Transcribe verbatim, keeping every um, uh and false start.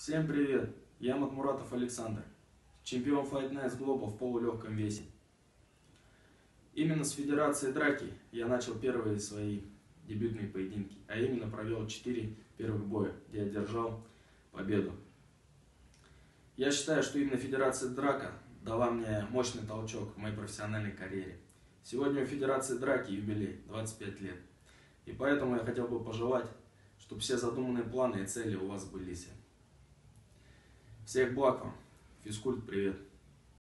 Всем привет! Я Матмуратов Александр, чемпион Fight Nights Global в полулегком весе. Именно с Федерации Драки я начал первые свои дебютные поединки, а именно провел четыре первых боя, где я держал победу. Я считаю, что именно Федерация Драка дала мне мощный толчок в моей профессиональной карьере. Сегодня у Федерации Драки юбилей двадцать пять лет, и поэтому я хотел бы пожелать, чтобы все задуманные планы и цели у вас сбылись. Всех благ вам. Физкульт, привет.